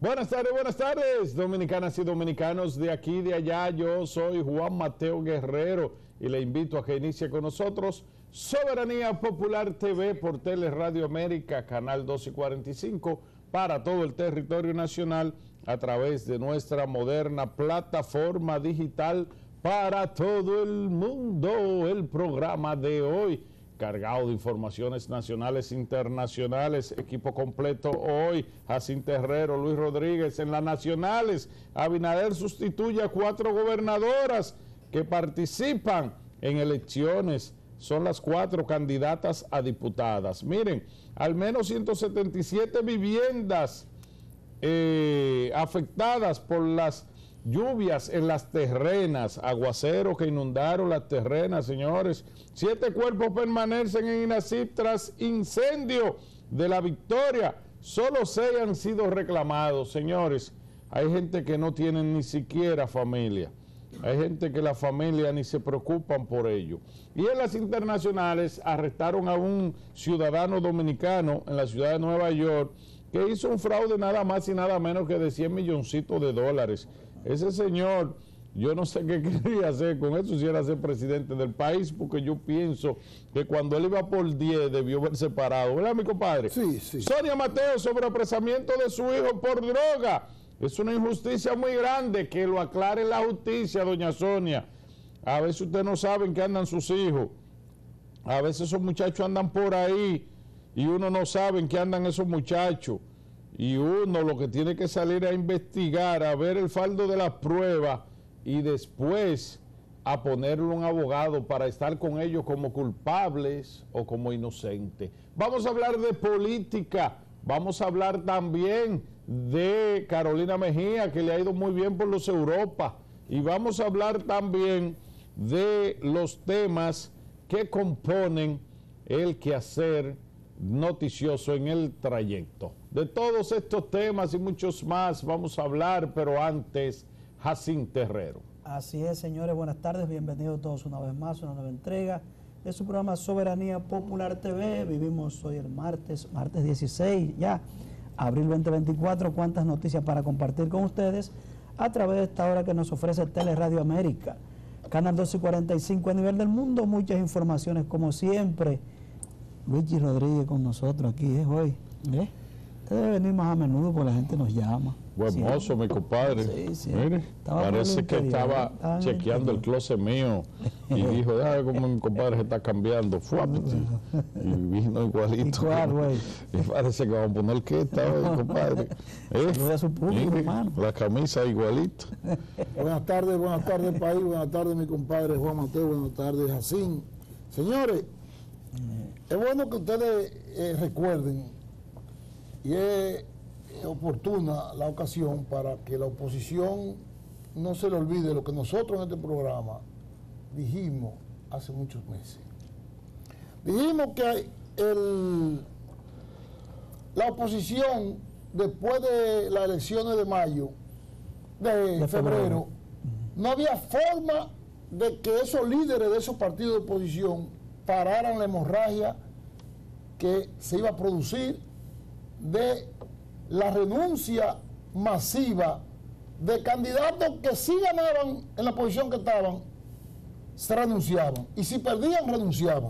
buenas tardes, dominicanas y dominicanos de aquí y de allá. Yo soy Juan Mateo Guerrero y le invito a que inicie con nosotros Soberanía Popular TV por Teleradio América, canal 245, para todo el territorio nacional a través de nuestra moderna plataforma digital para todo el mundo. El programa de hoy, cargado de informaciones nacionales e internacionales, equipo completo hoy: Jacinto Herrero, Luis Rodríguez. En las nacionales, Abinader sustituye a 4 gobernadoras que participan en elecciones. Son las 4 candidatas a diputadas. Miren, al menos 177 viviendas afectadas por las lluvias en las terrenas, aguaceros que inundaron las terrenas, señores. 7 cuerpos permanecen en INASIP tras incendio de La Victoria. Solo 6 han sido reclamados, señores. Hay gente que no tiene ni siquiera familia. Hay gente que la familia ni se preocupan por ello. Y en las internacionales arrestaron a un ciudadano dominicano en la ciudad de Nueva York que hizo un fraude nada más y nada menos que de 100 milloncitos de dólares. Ese señor, yo no sé qué quería hacer con eso, si era ser presidente del país, porque yo pienso que cuando él iba por 10 debió haber separado, ¿verdad, mi compadre? Sí, sí. Sonia Mateo sobre apresamiento de su hijo por droga. Es una injusticia muy grande, que lo aclare la justicia, doña Sonia. A veces ustedes no saben qué andan sus hijos. A veces esos muchachos andan por ahí y uno no sabe en qué andan esos muchachos. Y uno lo que tiene que salir a investigar, a ver el faldo de las pruebas y después a ponerle un abogado para estar con ellos como culpables o como inocentes. Vamos a hablar de política, vamos a hablar también de Carolina Mejía, que le ha ido muy bien por los Europa, y vamos a hablar también de los temas que componen el quehacer noticioso en el trayecto. De todos estos temas y muchos más vamos a hablar, pero antes, Jacinto Herrero. Así es, señores, buenas tardes, bienvenidos todos una vez más, una nueva entrega de su programa Soberanía Popular TV. Vivimos hoy el martes 16 ya, abril 2024, cuántas noticias para compartir con ustedes a través de esta hora que nos ofrece Teleradio América, canal 245 a nivel del mundo. Muchas informaciones como siempre. Luigi Rodríguez con nosotros aquí hoy. Usted debe venir más a menudo porque la gente nos llama. Buen mozo, mi compadre. Sí, sí. Mire, parece que estaba chequeando el closet mío y dijo, déjame cómo mi compadre se está cambiando. Y vino igualito. Igual, güey. Y parece que vamos a poner que está hoy, compadre. Su público, Mire, hermano. la camisa igualito. Buenas tardes país, buenas tardes mi compadre Juan Mateo, buenas tardes Jacinto. Señores, es bueno que ustedes recuerden, y es oportuna la ocasión para que la oposición no se le olvide lo que nosotros en este programa dijimos hace muchos meses. Dijimos que la oposición, después de las elecciones de mayo, de febrero, no había forma de que esos líderes de esos partidos de oposición pararan la hemorragia que se iba a producir de la renuncia masiva de candidatos que sí ganaban en la posición que estaban, se renunciaban, y si perdían, renunciaban.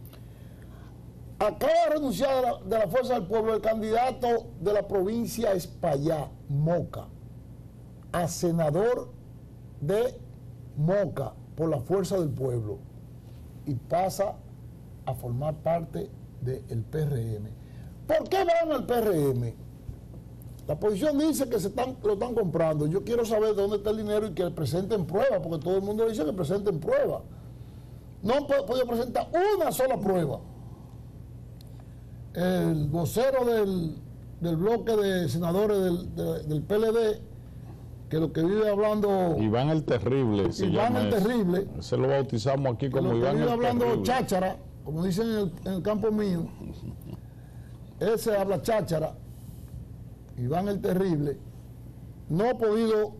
Acaba de renunciar de la Fuerza del Pueblo el candidato de la provincia Espaillá, Moca, a senador de Moca por la Fuerza del Pueblo, y pasa a formar parte del PRM. ¿Por qué van al PRM? La oposición dice que lo están comprando. Yo quiero saber de dónde está el dinero y que presenten pruebas, porque todo el mundo dice que presenten pruebas. No han podido presentar una sola prueba. El vocero del bloque de senadores del PLD, que lo que vive hablando... Iván el Terrible. Iván el Terrible. Se lo bautizamos aquí como Iván el Terrible. Que vive hablando cháchara, como dicen en el campo mío. Ese habla cháchara. Iván el Terrible no ha podido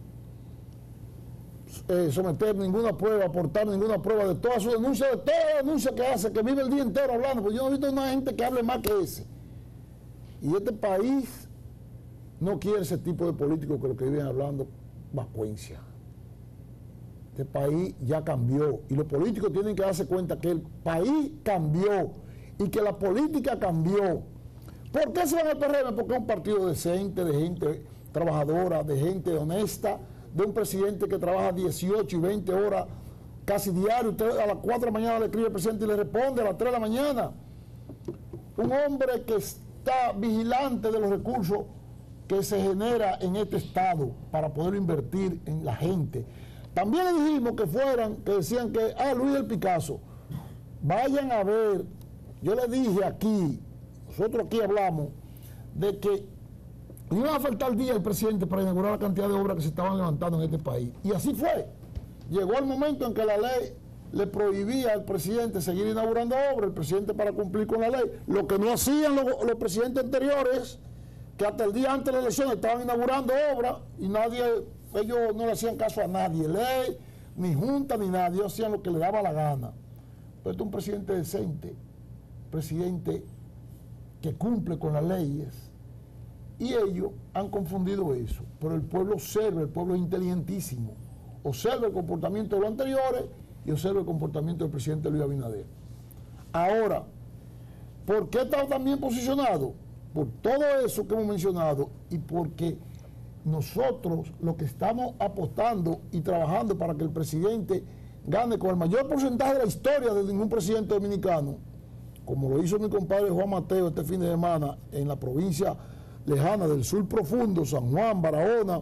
someter ninguna prueba, aportar ninguna prueba de todas sus denuncias, de todas las denuncias que hace, que vive el día entero hablando, porque yo no he visto una gente que hable más que ese. Y este país no quiere ese tipo de políticos que lo que viven hablando vacuencia. Este país ya cambió y los políticos tienen que darse cuenta que el país cambió y que la política cambió. ¿Por qué se van al PRM? Porque es un partido decente, de gente trabajadora, de gente honesta, de un presidente que trabaja 18 y 20 horas casi diario. Usted a las 4 de la mañana le escribe al presidente y le responde a las 3 de la mañana. Un hombre que está vigilante de los recursos que se genera en este estado para poder invertir en la gente. También le dijimos que decían que, Luis del Picasso, vayan a ver, yo le dije aquí, nosotros aquí hablamos, de que no iba a faltar día el presidente para inaugurar la cantidad de obras que se estaban levantando en este país. Y así fue. Llegó el momento en que la ley le prohibía al presidente seguir inaugurando obras, el presidente para cumplir con la ley, lo que no hacían los presidentes anteriores, que hasta el día antes de la elección estaban inaugurando obras y ellos no le hacían caso a nadie, ley, ni junta, ni nadie, ellos hacían lo que les daba la gana. Pero este es un presidente decente, presidente que cumple con las leyes, y ellos han confundido eso. Pero el pueblo observa, el pueblo es inteligentísimo, observa el comportamiento de los anteriores y observa el comportamiento del presidente Luis Abinader. Ahora, ¿por qué está tan bien posicionado? Por todo eso que hemos mencionado y porque nosotros lo que estamos apostando y trabajando para que el presidente gane con el mayor porcentaje de la historia de ningún presidente dominicano, como lo hizo mi compadre Juan Mateo este fin de semana en la provincia lejana del sur profundo, San Juan, Barahona,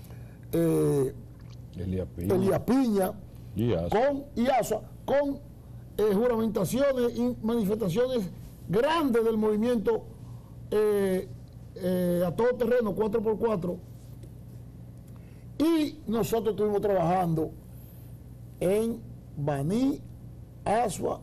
Elías Piña, y Azua, con juramentaciones y manifestaciones grandes del movimiento a todo terreno 4x4, y nosotros estuvimos trabajando en Baní, Azua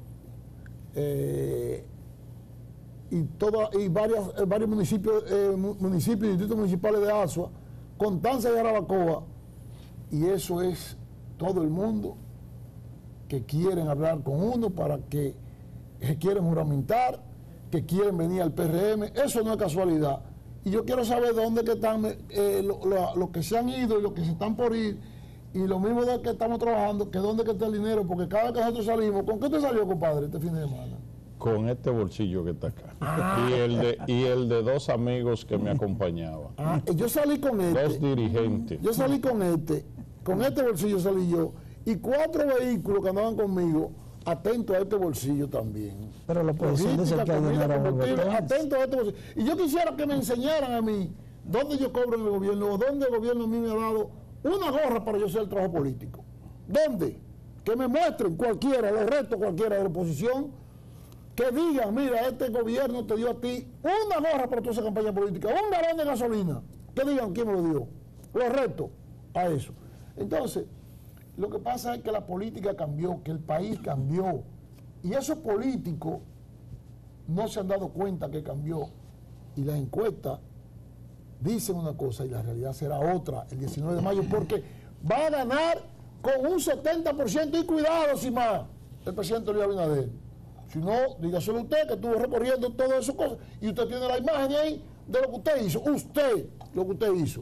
y varios municipios y distritos municipales de Azua, Constanza y Jarabacoa, y eso es todo el mundo que quieren hablar con uno para que quieren juramentar, que quieren venir al PRM. Eso no es casualidad. Y yo quiero saber dónde que están los que se han ido y los que se están por ir, y lo mismo de que estamos trabajando, que dónde que está el dinero, porque cada vez que nosotros salimos, ¿con qué te salió, compadre, este fin de semana? Con este bolsillo que está acá. Y el de dos amigos que me acompañaban. Yo salí con este. Dos dirigentes. Yo salí con este bolsillo salí yo, y 4 vehículos que andaban conmigo, atentos a este bolsillo también. Pero la oposición dice que hay dinero atentos a este bolsillo. Y yo quisiera que me enseñaran a mí dónde yo cobro en el gobierno, o dónde el gobierno a mí me ha dado una gorra para yo hacer el trabajo político. ¿Dónde? Que me muestren cualquiera, los restos cualquiera de la oposición, que digan, mira, este gobierno te dio a ti una gorra para toda esa campaña política, un galón de gasolina. Que digan quién me lo dio. Los restos a eso. Entonces, lo que pasa es que la política cambió, que el país cambió, y esos políticos no se han dado cuenta que cambió, y las encuestas dicen una cosa y la realidad será otra el 19 de mayo, porque va a ganar con un 70%, y cuidado, sin más, el presidente Luis Abinader. Si no, dígaselo usted, que estuvo recorriendo todas esas cosas, y usted tiene la imagen ahí de lo que usted hizo. Lo que usted hizo.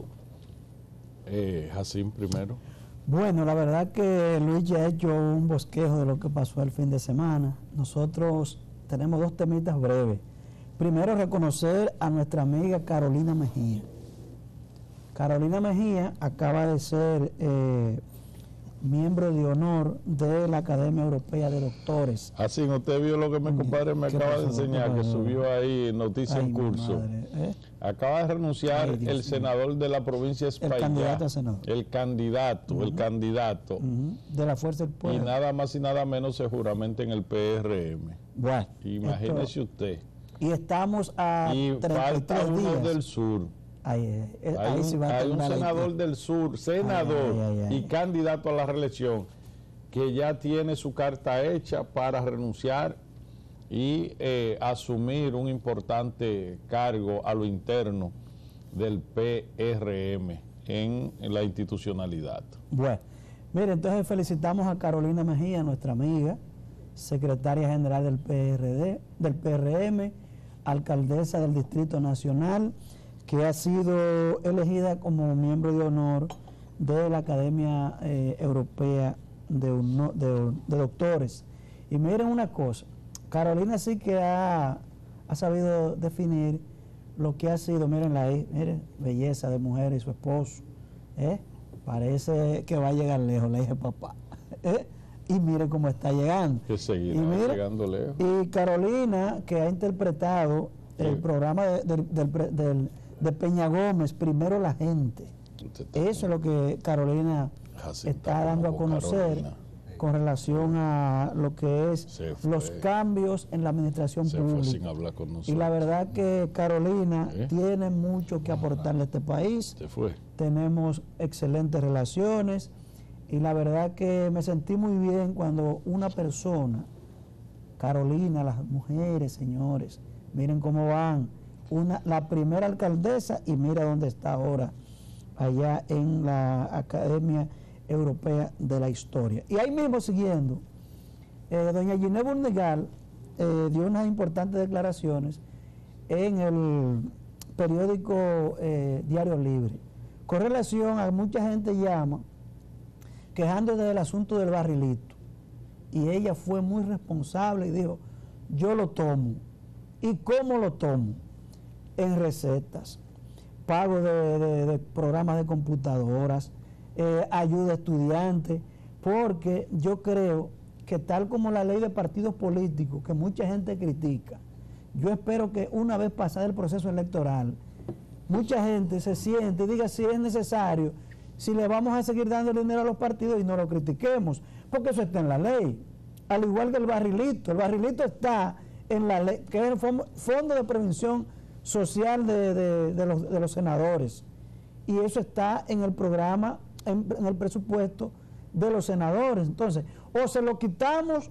Jacín primero. Bueno, la verdad que Luis ya ha hecho un bosquejo de lo que pasó el fin de semana. Nosotros tenemos 2 temitas breves. Primero, reconocer a nuestra amiga Carolina Mejía. Carolina Mejía acaba de ser miembro de honor de la Academia Europea de Doctores. Así, usted vio lo que mi compadre me acaba de enseñar, que subió ahí Noticia en Curso. Acaba de renunciar el senador de la provincia de España. El candidato a senador. El candidato. De la Fuerza del Pueblo. Y nada más y nada menos se juramenta en el PRM. Bueno. Imagínese usted. Y estamos a 33 uno días. Del sur. Ahí sí va a hay un senador del sur, y candidato a la reelección, que ya tiene su carta hecha para renunciar y asumir un importante cargo a lo interno del PRM en la institucionalidad. Bueno, mire, entonces felicitamos a Carolina Mejía, nuestra amiga, secretaria general del PRM, alcaldesa del Distrito Nacional, que ha sido elegida como miembro de honor de la Academia Europea de Doctores. Y miren una cosa, Carolina sí que ha sabido definir lo que ha sido, miren belleza de mujer y su esposo, parece que va a llegar lejos, la hija de papá, y miren cómo está llegando. Que seguirá llegando lejos. Y Carolina, que ha interpretado el programa de Peña Gómez, Primero la Gente. Eso es lo que Carolina está dando a conocer con relación a lo que es los cambios en la administración pública. Sin hablar con nosotros. Y la verdad que Carolina tiene mucho que aportarle a este país. Tenemos excelentes relaciones y la verdad que me sentí muy bien cuando una persona, Carolina, las mujeres, señores, miren cómo van, la primera alcaldesa y mira dónde está ahora, allá en la Academia Europea de la Historia. Y ahí mismo siguiendo, doña Ginés Burnigal dio unas importantes declaraciones en el periódico Diario Libre, con relación a mucha gente llama quejándose del asunto del barrilito, y ella fue muy responsable y dijo, yo lo tomo. ¿Y cómo lo tomo? En recetas, pago de programas de computadoras, ayuda a estudiantes, porque yo creo que tal como la ley de partidos políticos, que mucha gente critica, yo espero que una vez pasado el proceso electoral, mucha gente se siente y diga si es necesario, si le vamos a seguir dando dinero a los partidos y no lo critiquemos, porque eso está en la ley. Al igual que el barrilito está en la ley, que es el Fondo de Prevención Social de los senadores, y eso está en el programa, en el presupuesto de los senadores. Entonces, o se lo quitamos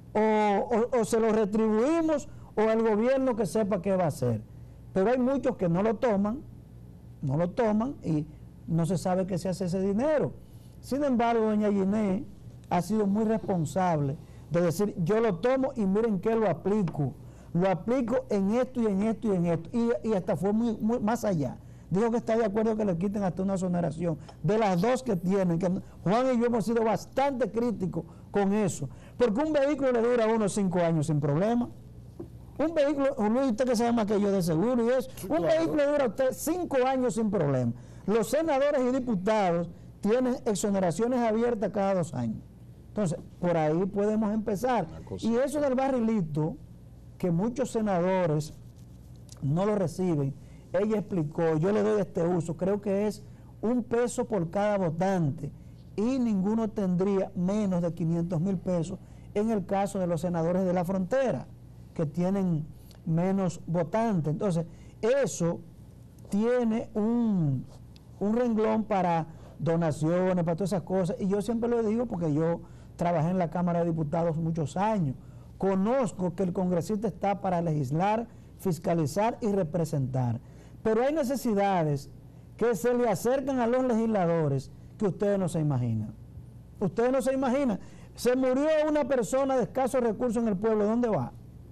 o se lo retribuimos, o el gobierno que sepa qué va a hacer. Pero hay muchos que no lo toman y no se sabe qué se hace ese dinero. Sin embargo, doña Ginés ha sido muy responsable de decir, yo lo tomo y miren qué lo aplico en esto y en esto y en esto, y hasta fue muy más allá. Dijo que está de acuerdo que le quiten hasta una exoneración de las dos que tienen, que Juan y yo hemos sido bastante críticos con eso, porque un vehículo le dura a uno 5 años sin problema. Un vehículo, Luis, usted que sabe más que yo de seguro y eso, un vehículo le dura a usted 5 años sin problema. Los senadores y diputados tienen exoneraciones abiertas cada 2 años. Entonces, por ahí podemos empezar. Y eso del barrilito, que muchos senadores no lo reciben, ella explicó, yo le doy este uso, creo que es $1 por cada votante y ninguno tendría menos de 500,000 pesos en el caso de los senadores de la frontera, que tienen menos votantes. Entonces, eso tiene un renglón para donaciones, para todas esas cosas, y yo siempre lo digo porque yo trabajé en la Cámara de Diputados muchos años, conozco que el congresista está para legislar, fiscalizar y representar, pero hay necesidades que se le acercan a los legisladores que ustedes no se imaginan. Ustedes no se imaginan, se murió una persona de escasos recursos en el pueblo, ¿dónde va?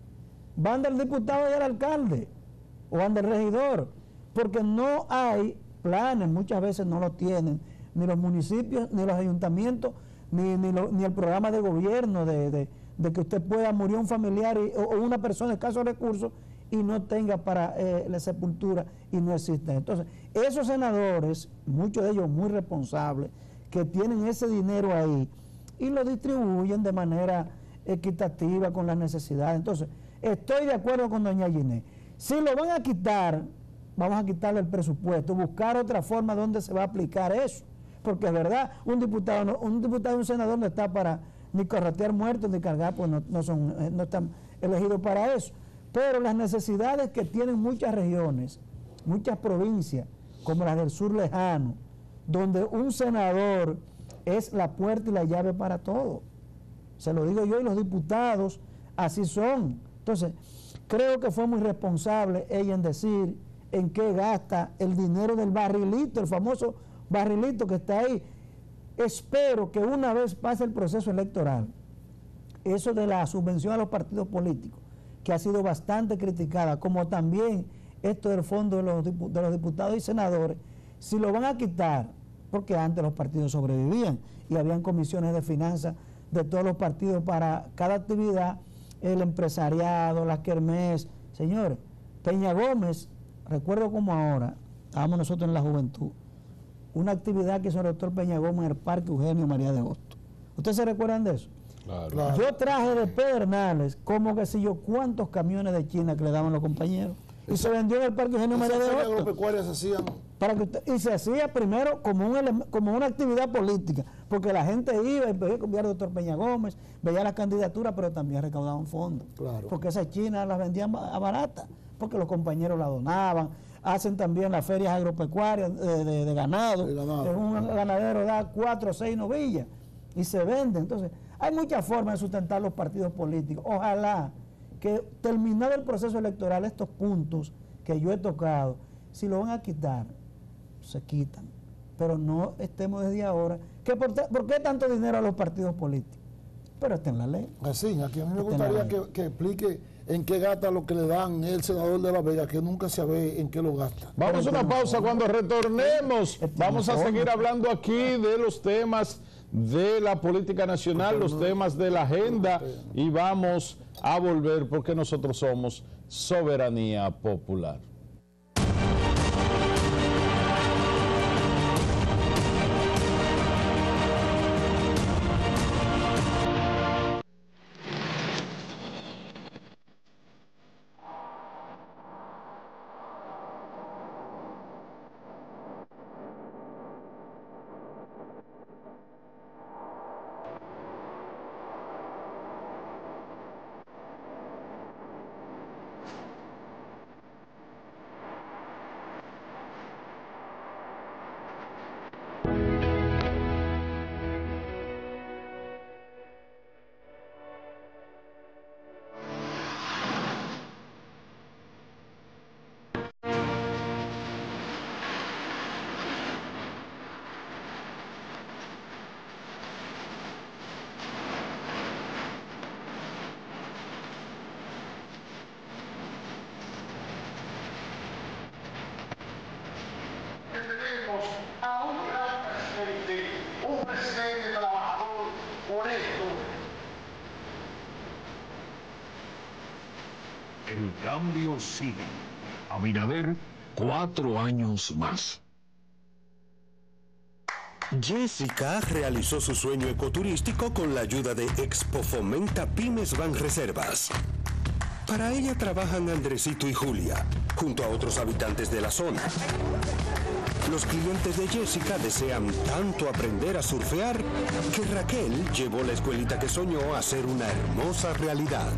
Van del diputado y del alcalde, o van del regidor, porque no hay planes, muchas veces no lo tienen, ni los municipios, ni los ayuntamientos, ni el programa de gobierno de que usted pueda morir un familiar o una persona de escasos recursos y no tenga para la sepultura y no existen. Entonces, esos senadores, muchos de ellos muy responsables, que tienen ese dinero ahí y lo distribuyen de manera equitativa con las necesidades. Entonces, estoy de acuerdo con doña Ginés. Si lo van a quitar, vamos a quitarle el presupuesto, buscar otra forma donde se va a aplicar eso. Porque es verdad, un diputado y un senador no está para ni corretear muertos ni cargar, pues no están elegidos para eso. Pero las necesidades que tienen muchas regiones, muchas provincias, como las del sur lejano, donde un senador es la puerta y la llave para todo. Se lo digo yo, y los diputados así son. Entonces, creo que fue muy responsable ella en decir en qué gasta el dinero del barrilito, el famoso barrilito que está ahí. Espero que una vez pase el proceso electoral, eso de la subvención a los partidos políticos, que ha sido bastante criticada, como también esto del fondo de los diputados y senadores, si lo van a quitar, porque antes los partidos sobrevivían y habían comisiones de finanzas de todos los partidos para cada actividad, el empresariado, las kermés. Señores, Peña Gómez, recuerdo como ahora, estábamos nosotros en la juventud, una actividad que hizo el doctor Peña Gómez en el Parque Eugenio María de Hostos. ¿Ustedes se recuerdan de eso? Claro. Yo traje de Pedernales como que sé yo cuántos camiones de China que le daban los compañeros y se vendió en el Parque Eugenio María de Hostos. Agropecuarias hacían Y se hacía primero como una actividad política, porque la gente iba y veía al doctor Peña Gómez, veía las candidaturas, pero también recaudaban fondos. Claro. Porque esas chinas las vendían a barata, porque los compañeros la donaban. Hacen también las ferias agropecuarias de ganado. Un ganadero da 4 o 6 novillas y se vende. Entonces, hay muchas formas de sustentar los partidos políticos. Ojalá que terminado el proceso electoral, estos puntos que yo he tocado, si lo van a quitar, se quitan. Pero no estemos desde ahora. ¿Por qué tanto dinero a los partidos políticos? Pero está en la ley. Así, aquí a mí me gustaría que explique en qué gasta lo que le dan el senador de La Vega, que nunca se ve en qué lo gasta. Vamos a una pausa. Cuando retornemos, vamos a seguir hablando aquí de los temas de la política nacional, los temas de la agenda, y vamos a volver porque nosotros somos Soberanía Popular. A un gran presidente, un presidente trabajador, honesto. El cambio sigue. Abinader, 4 años más. Jessica realizó su sueño ecoturístico con la ayuda de Expo Fomenta Pymes Banreservas. Para ella trabajan Andresito y Julia, junto a otros habitantes de la zona. Los clientes de Jessica desean tanto aprender a surfear que Raquel llevó la escuelita que soñó a ser una hermosa realidad.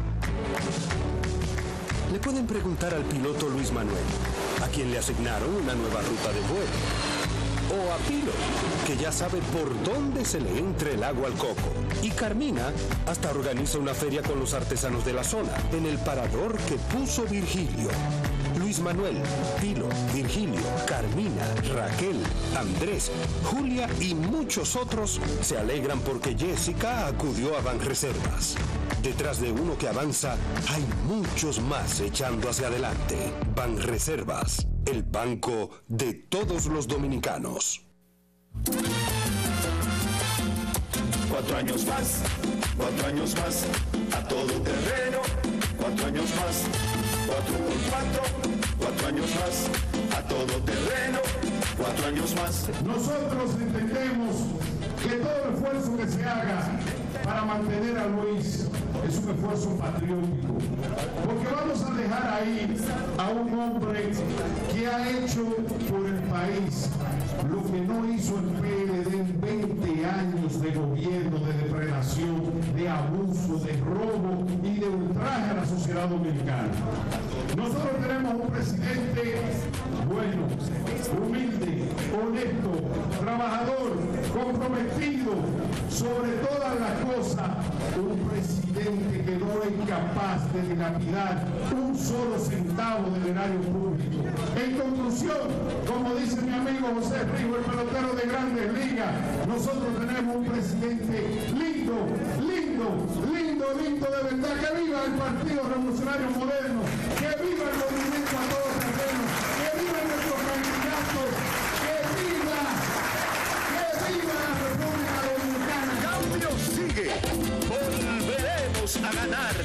Le pueden preguntar al piloto Luis Manuel, a quien le asignaron una nueva ruta de vuelo. O a Pilo, que ya sabe por dónde se le entra el agua al coco. Y Carmina hasta organiza una feria con los artesanos de la zona, en el parador que puso Virgilio. Luis Manuel, Pilo, Virgilio, Carmina, Raquel, Andrés, Julia y muchos otros se alegran porque Jessica acudió a Banreservas. Detrás de uno que avanza, hay muchos más echando hacia adelante. Banreservas, el banco de todos los dominicanos. 4 años más, 4 años más, a todo terreno, 4 años más, 4x4, 4 años más, a todo terreno, 4 años más. Nosotros entendemos que todo esfuerzo que se haga para mantener a Luis es un esfuerzo patriótico, porque vamos a dejar ahí a un hombre que ha hecho por el país lo que no hizo el PLD en 20 años de gobierno, de depredación, de abuso, de robo y de ultraje a la sociedad dominicana. Nosotros tenemos un presidente bueno, humilde, honesto, trabajador, comprometido, sobre todas las cosas, un presidente que no es capaz de dilapidar un solo centavo del erario público. En conclusión, como dice mi amigo José Rijo, el pelotero de Grandes Ligas, nosotros tenemos un presidente lindo, lindo, lindo, lindo de verdad. Que viva el Partido Revolucionario Moderno, que viva el movimiento a todos. vamos a ganar.